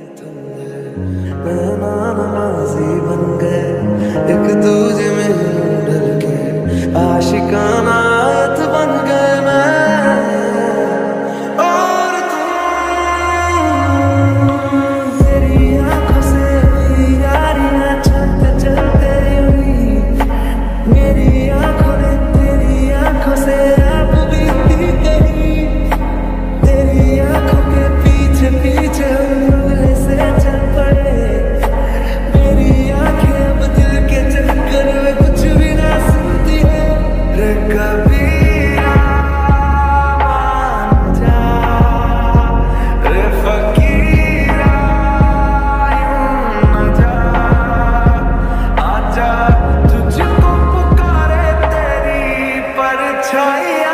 नमाज़ी बन गए एक दूजे में डर के, आशिकाना आयत बन गए मैं और तुम। तेरी आंखों से यारियां चलते चलते हुई, मेरी आंखों ने तेरी आंखों से आप बीती गई। तेरी आंखों के पीछे पीछे हम बगले से चल पड़े। मेरी आंखें अब दिल के चक्कर में कुछ भी ना सुनती है। रे कबीरा मान जा, रे फकीरा यूं न जा, आजा तुझको पुकारे तेरी परछाइयाँ।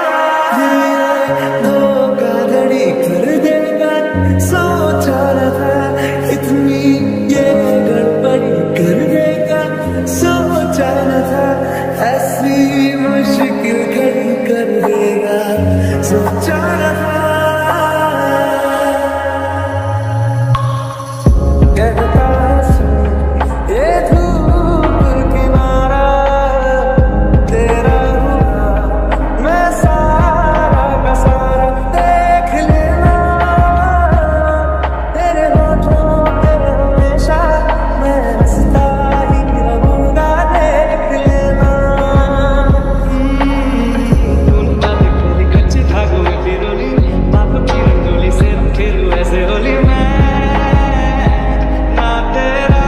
धोखाधड़ी कर देगा सोचा न था, इतनी ये गड़बड़ी कर देगा सोचा न था, ऐसी मुश्किल घड़ी कर देगा सोचा न था। कहता सुन ये धूप किनारा तेरा हुआ, मैं सारा का सारा देख लेना। तेरे होठों पे हमेशा मैं हंसता ही रहूंगा, देख लेना। कच्चे धागों में पिरोली, बाप की रंगोली से खेलूं ऐसे होली मैं ना तेरा।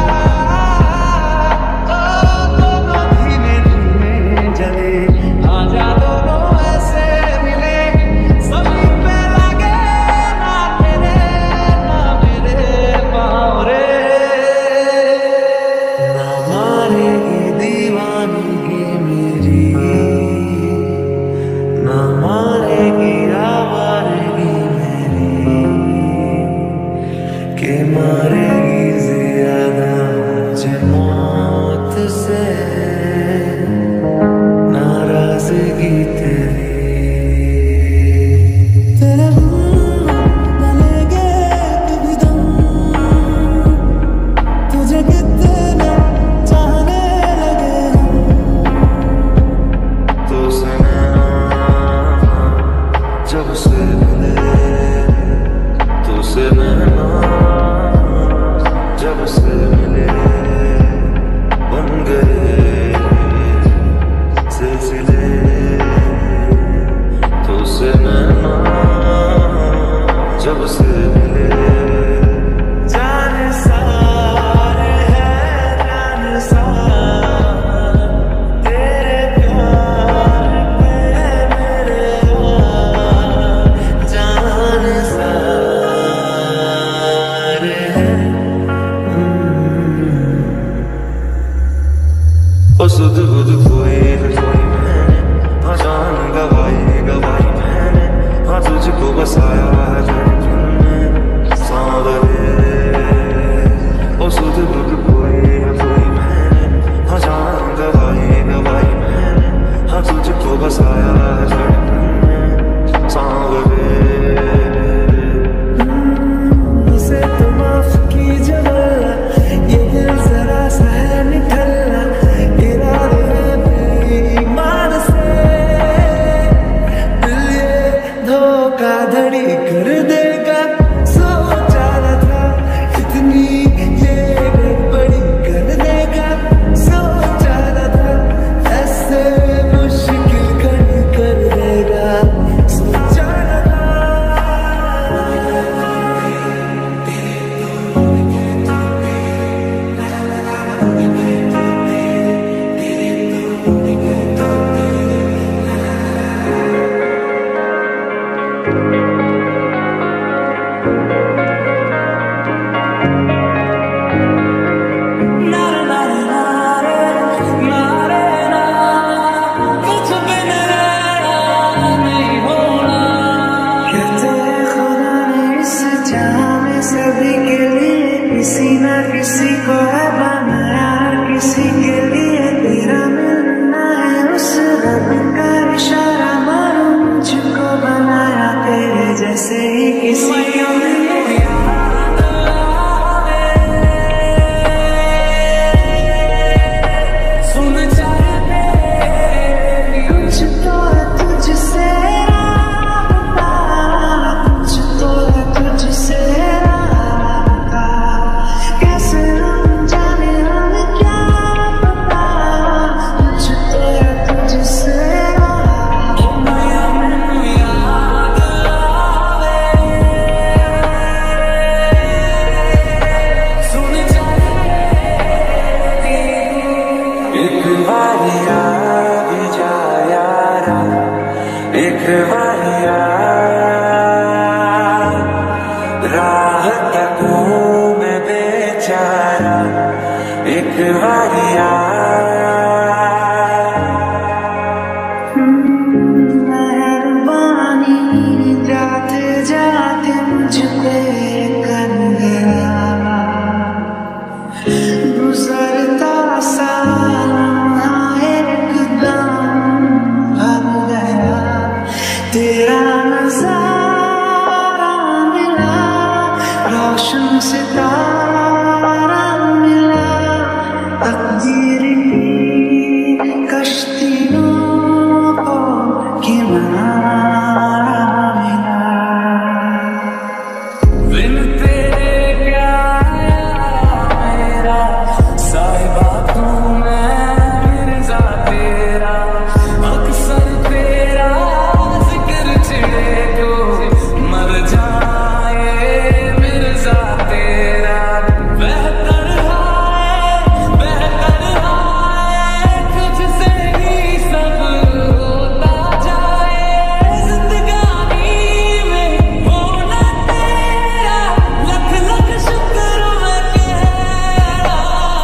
ओ दोनों धीमे धीमे जले, आजा दोनों ऐसे मिले, सभी पे लगे ना तेरे ना मेरे पाँव रे। ना मारेगी दीवानगी मेरी, ना मारेगी आवारगी मेरी, के मारेगी ज्यादा मुझे मौत से नाराजगी तेरी। तेरे डालेंगे कभी दम, तुझे कितने चाहने लगे हम। तो सनैना जब से मिले, तो सनैना जब से मिले, बन गए सिलसिले। तो सनैना जब से मिले, जाने सारे हैं जाने सार, तेरे प्यार पे मेरे यार जाने सारे हैं। ओ सुध बुध कोई न कोई मैंने, हाँ जान गवाई गवाई मैंने, हाँ तुझको बसाया है धड़कन में सांवरे। ओ सुध बुध कोई न कोई मैंने, हाँ जान गवाई गवाई मैंने, हाँ तुझको बसाया है धड़कन में सांवरे। इसे तो माफ कीजिए वल्ला, ये दिल जरा सा है निठल्ला, इरादे हैं बेईमान से। दिल ये धोखाधड़ी कर देगा सोचा न था, इतनी ये गड़बड़ी कर देगा सोचा न था, ऐसे मुश्किल घड़ी कर देगा सोचा न था। कहते हैं खुदा ने इस जहां में सभी के लिए किसी ना किसी को है बनाया, किसी के लिए तेरा मिलना है उस रब का इशारा, मानो मुझको बनाया तेरे जैसे ही किसी को। राह तक हूँ मैं बेचारा, एक बारिया मेहरबानी जाते जाते मुझ पे कर गया, गुजरता सारा एकदम भर गया, तेरा नजारा मिला, रोशन सितारा मिला, तकदीर की कश्तियों को किनारा मिला। बिन तेरे क्या मेरा साहिबा तू मैं मिर्जा तेरा, अक्सर तेरा जिक्र छिड़े तो मर जाए मिर्जा तेरा। बेहतर है तुझसे ही सब होता जाए, जिंदगानी में होना तेरा, लख लख शुक्र मैं तेरा।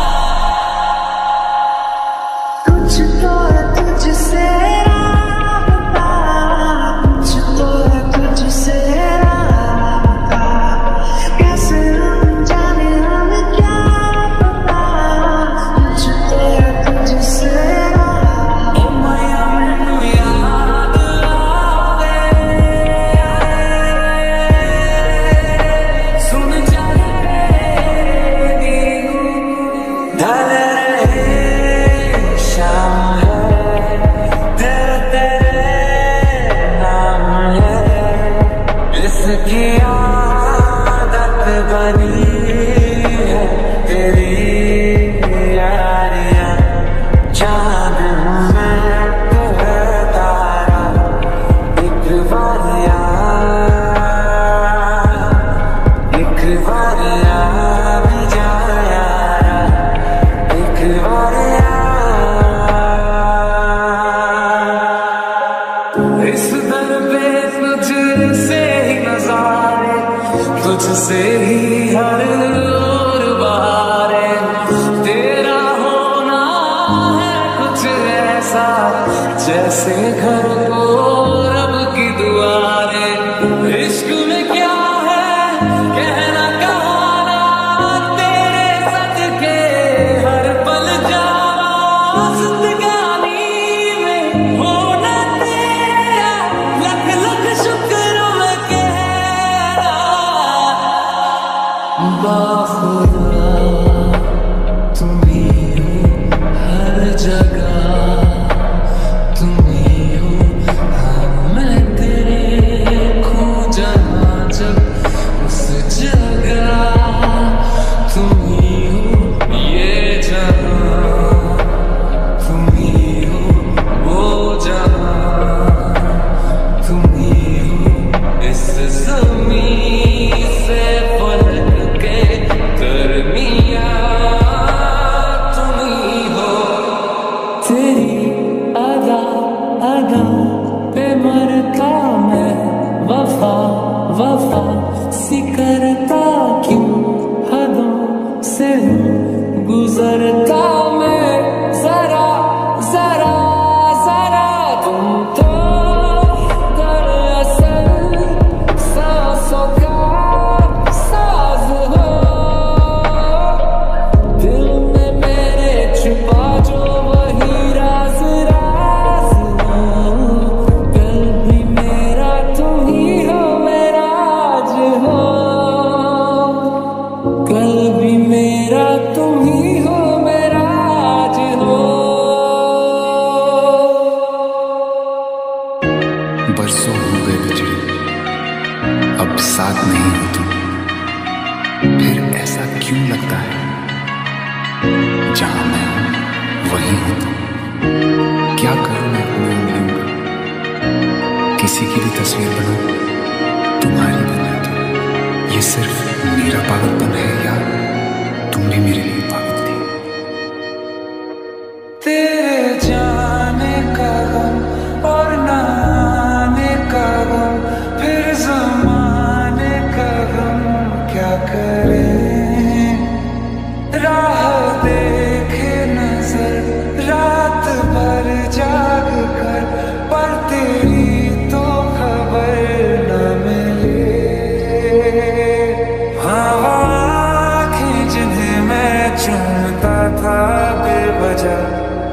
कुछ तो है तुझसे राबता, कुछ तो है तुझसे राबता, कैसे हम जाने हमें क्या पता, कुछ तो है तुझसे राबता। ओ माया मैनू याद आवे, सुन चल तेरी ढल रहे शाम है, तेरे नाम है, इसकी आदत बनी है तेरी यारियां, चांद हूँ मैं तो है तारा, एक बारिया भी जा यारा, एक बारिया। इस दर पे तुझसे ही नजारे, तुझसे ही हर ओर बहारे, तेरा होना है कुछ ऐसा जैसे घर को रब की दुआरे। इश्क में क्या है कहना कहाना, तेरे सदके हर पल जावा, जिंदगानी में होना तेरा, लख लख शुक्र मैं कहरा। बाखुदा तुम ही हो हर जगह, तुम ही हो हाँ मैं तेरे खो जाना जब उस जगह, तुम ही हो ये जहां, तुम ही हो वो जहां, तुम ही हो इस ज़मीं से फलक के दरमियां, तुम ही हो। तेरी अदा अदा पे मरता मैं, वफा वफा सी करता क्यों, हदों से हूँ गुजरता मैं, जरा जरा जरा तुम तो दरअसल सांसों का साज हो, दिल में मेरे छुपा जो वही राज राज हो, कल भी मेरा तुम ही हो मेरा आज हो, कल भी मेरा तुम ही हो मेरा आज हो। बरसों हो गए बिछड़े, अब साथ नहीं हो तुम, फिर ऐसा क्यों लगता है, जहां मैं हूं वहीं हो तुम। क्या करूं मैं अपनी उंगलियों का, किसी की भी तस्वीर बनाऊं तुम्हारी बना दूं। ये सिर्फ मेरा पागलपन है या तुम भी मेरे लिए पागल थी। तेरे जाने का गम और ना आने का गम, फिर ज़माने का गम,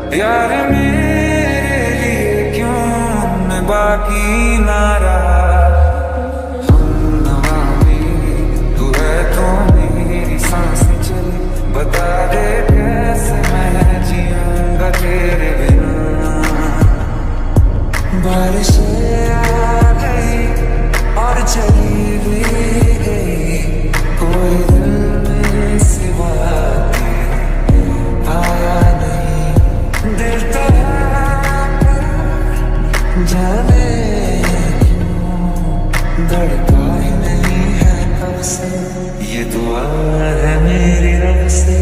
यार मेरे लिए क्यों मैं बाकी ना रहा। हम नवा में तू है तो मेरी सांसें चली, बता दे कैसे मैं जीऊंगा तेरे बिना। बारिशें आ गई और चली भी गई, कोई दिल में सिवा तेरे आया नहीं। दिल तो जाने क्यों धड़का ही नहीं है कब से, ये दुआ है मेरी रब से।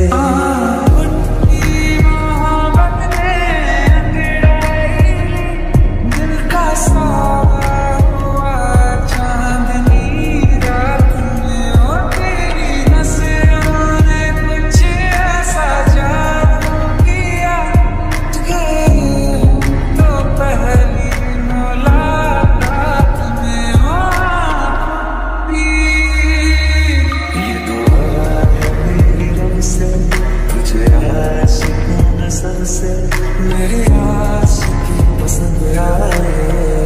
मेरी आशिकी पसंद आए,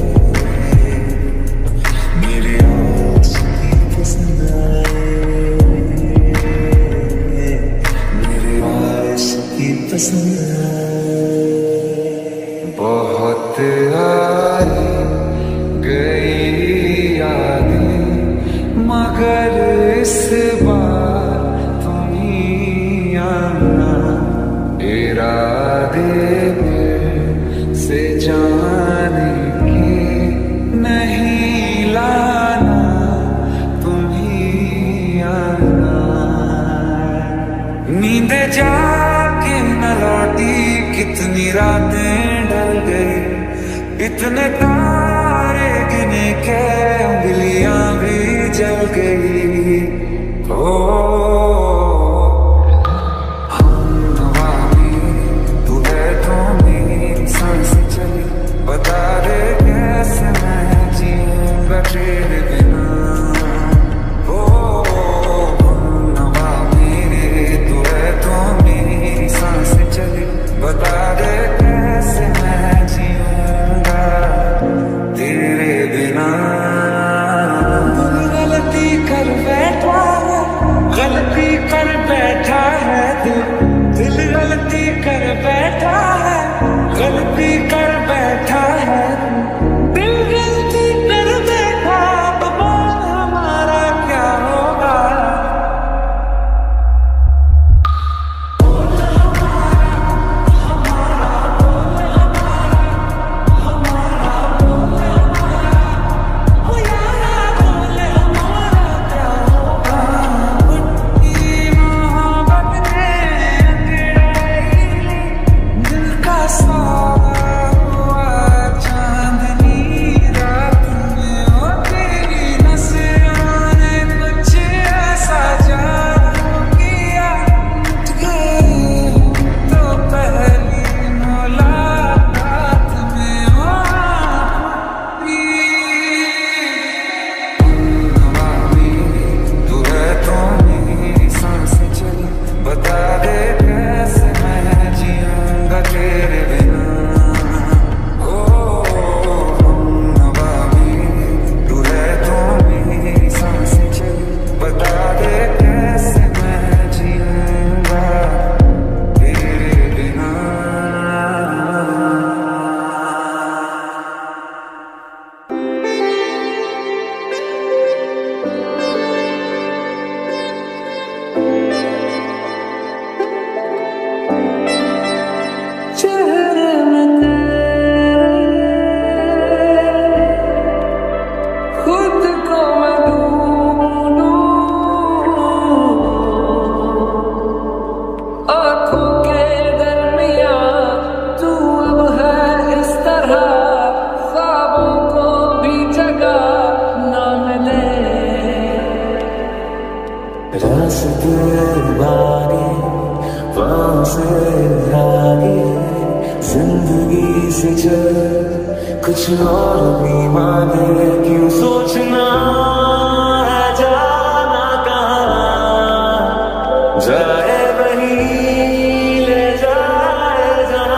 मेरी आशिकी पसंद आए, मेरी आशिकी पसंद आए। बहुत आई गई यादें मगर इस बार तुम ही आना, इरादे से जाने की नहीं लाना, तुम ही आना। नींद जाके न लौटी कितनी रातें ढल गई, इतने तारे गिने के उंगलियां भी जल गई। बता दे कैसे मैं जीऊंगा तेरे बिना। नवा मेरे तू है तो मेरी सांसें चली, बता दे कैसे मैं जीऊंगा तेरे बिना। गलती कर बैठा है, गलती कर बैठा है दिल गलती कर बैठा है, गलती कर बैठा है दिल, गलती कर बैठा। तो बोल हमारा क्या होगा। रास्ते आगे वहाँ से आगे जिंदगी से चल कुछ और भी मांगे, क्यों सोचना है जाना कहाँ, जाए वही ले जाए जहाँ।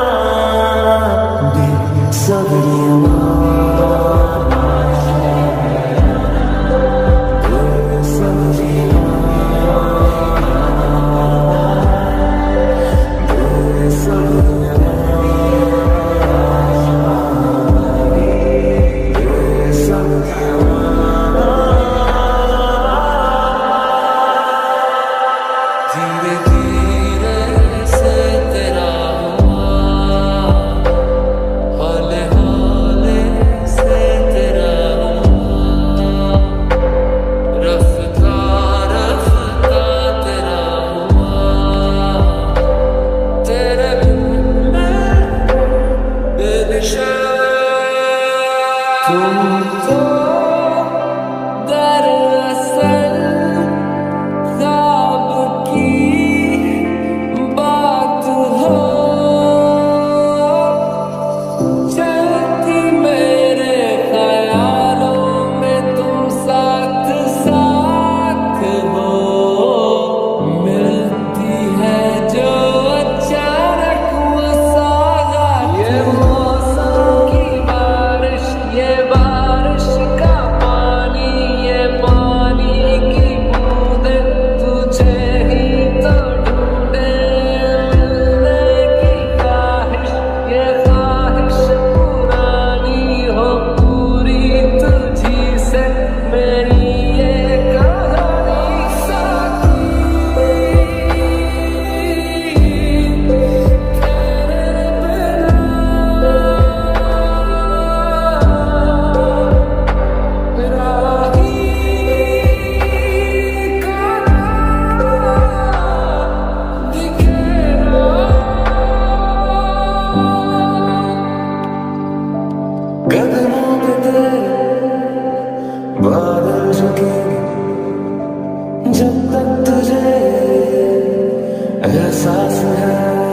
एहसास है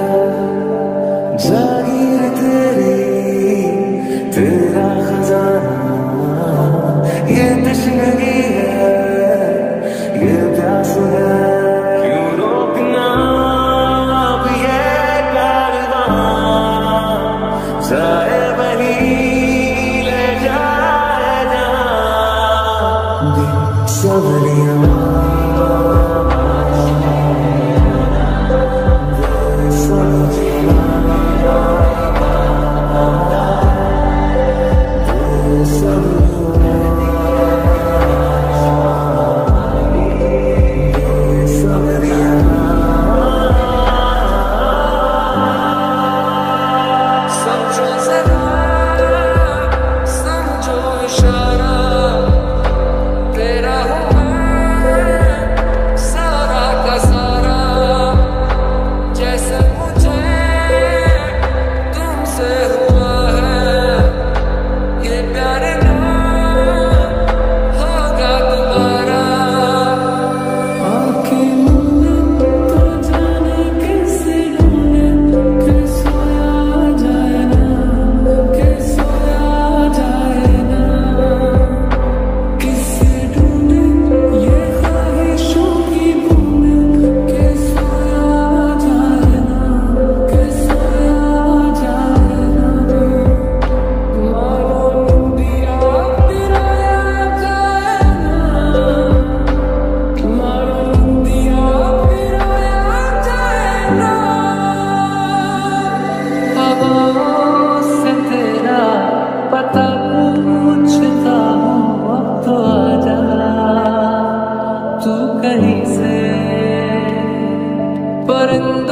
जागीर तेरी, तेरा खजाना ये तशनगी है, ये प्यास है। क्यों रोकना अब ये कारवां, जाए वहीं ले जाए जहां। सवरियां कहीं से परिंदे